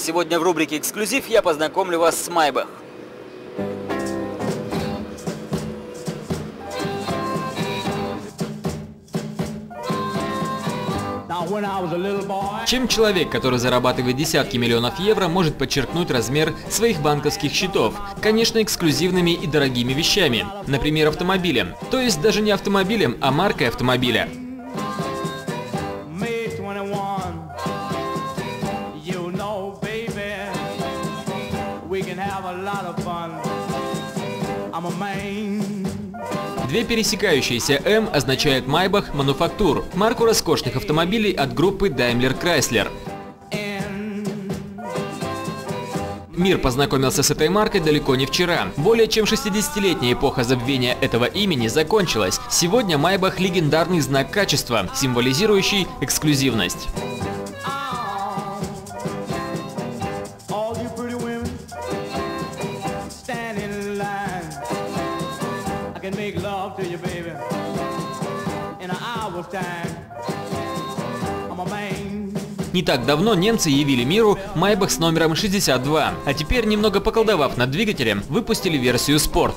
Сегодня в рубрике «Эксклюзив» я познакомлю вас с Maybach. Чем человек, который зарабатывает десятки миллионов евро, может подчеркнуть размер своих банковских счетов? Конечно, эксклюзивными и дорогими вещами. Например, автомобилем. То есть даже не автомобилем, а маркой автомобиля. Две пересекающиеся «М» означает Maybach Manufaktur, марку роскошных автомобилей от группы Daimler Chrysler. Мир познакомился с этой маркой далеко не вчера. Более чем 60-летняя эпоха забвения этого имени закончилась. Сегодня Maybach – легендарный знак качества, символизирующий эксклюзивность. Не так давно немцы явили миру Maybach с номером 62, а теперь, немного поколдовав над двигателем, выпустили версию Sport.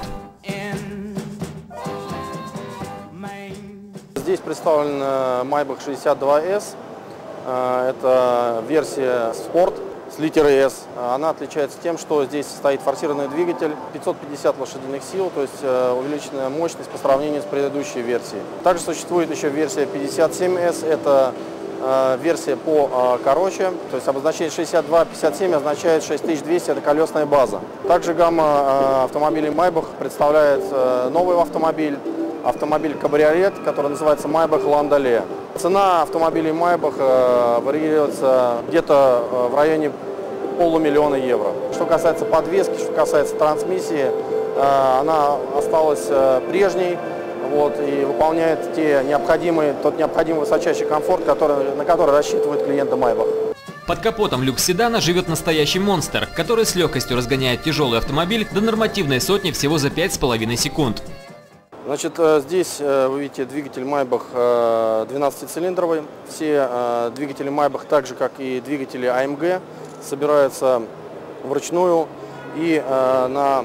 Здесь представлен Maybach 62S. Это версия Sport с литерой S. Она отличается тем, что здесь стоит форсированный двигатель, 550 лошадиных сил, то есть увеличенная мощность по сравнению с предыдущей версией. Также существует еще версия 57S, это версия покороче, то есть обозначение 62-57 означает 6200, это колесная база. Также гамма автомобилей Maybach представляет новый автомобиль кабриолет, который называется Maybach Landaulet. Цена автомобилей Maybach варьируется где-то в районе $500 000 евро. Что касается подвески, что касается трансмиссии, она осталась прежней. И выполняет тот необходимый высочайший комфорт, на который рассчитывают клиенты Maybach. Под капотом люкс-седана живет настоящий монстр, который с легкостью разгоняет тяжелый автомобиль до нормативной сотни всего за 5,5 секунд. Значит, здесь вы видите двигатель Maybach 12-цилиндровый. Все двигатели Maybach, так же как и двигатели AMG, собираются вручную, и на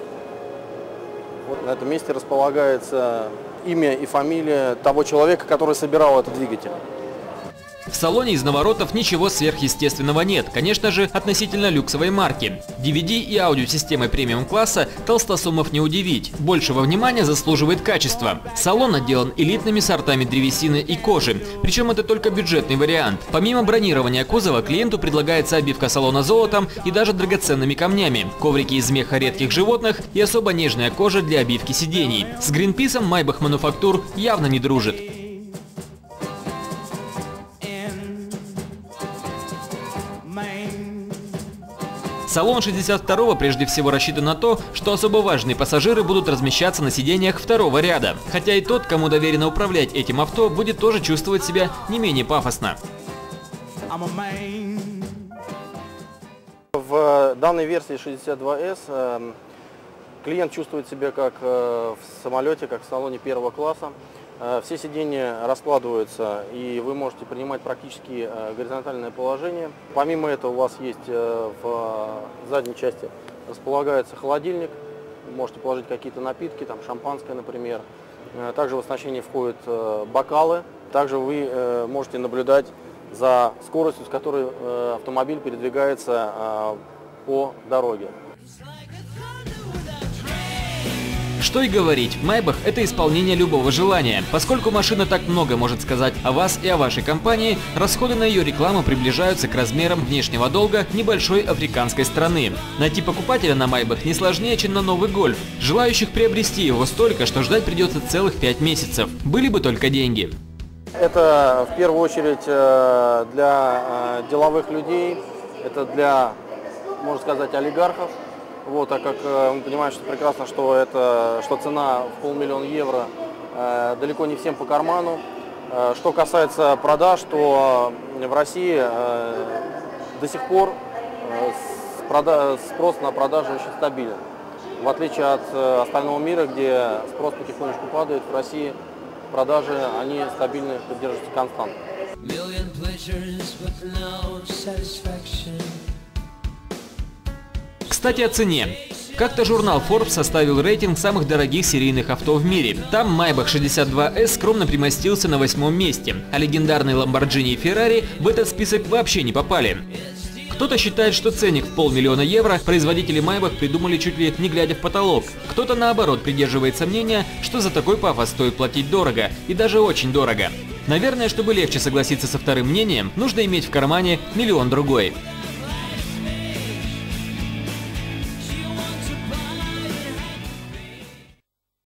этом месте располагается имя и фамилия того человека, который собирал этот двигатель. В салоне из наворотов ничего сверхъестественного нет, конечно же, относительно люксовой марки. DVD и аудиосистемой премиум-класса толстосумов не удивить. Большего внимания заслуживает качество. Салон отделан элитными сортами древесины и кожи, причем это только бюджетный вариант. Помимо бронирования кузова, клиенту предлагается обивка салона золотом и даже драгоценными камнями, коврики из меха редких животных и особо нежная кожа для обивки сидений. С Гринписом Maybach Manufaktur явно не дружит. Салон 62-го прежде всего рассчитан на то, что особо важные пассажиры будут размещаться на сиденьях второго ряда. Хотя и тот, кому доверено управлять этим авто, будет тоже чувствовать себя не менее пафосно. В данной версии 62S клиент чувствует себя как в самолете, как в салоне первого класса. Все сиденья раскладываются, и вы можете принимать практически горизонтальное положение. Помимо этого у вас есть в задней части располагается холодильник. Вы можете положить какие-то напитки, там шампанское, например. Также в оснащение входят бокалы. Также вы можете наблюдать за скоростью, с которой автомобиль передвигается по дороге. Что и говорить, Maybach – это исполнение любого желания. Поскольку машина так много может сказать о вас и о вашей компании, расходы на ее рекламу приближаются к размерам внешнего долга небольшой африканской страны. Найти покупателя на Maybach не сложнее, чем на новый Golf. Желающих приобрести его столько, что ждать придется целых 5 месяцев. Были бы только деньги. Это в первую очередь для деловых людей, это для, можно сказать, олигархов. Так как мы понимаем, что прекрасно, что цена в $500 000 евро далеко не всем по карману. Что касается продаж, то в России до сих пор спрос на продажи очень стабилен. В отличие от остального мира, где спрос потихонечку падает, в России продажи, они стабильны, поддерживаются константно. Кстати, о цене. Как-то журнал Forbes составил рейтинг самых дорогих серийных авто в мире. Там Maybach 62S скромно примостился на 8-м месте, а легендарные Lamborghini и Ferrari в этот список вообще не попали. Кто-то считает, что ценник в 500 000 евро производители Maybach придумали чуть ли не глядя в потолок. Кто-то наоборот придерживается мнения, что за такой пафос стоит платить дорого, и даже очень дорого. Наверное, чтобы легче согласиться со вторым мнением, нужно иметь в кармане миллион другой.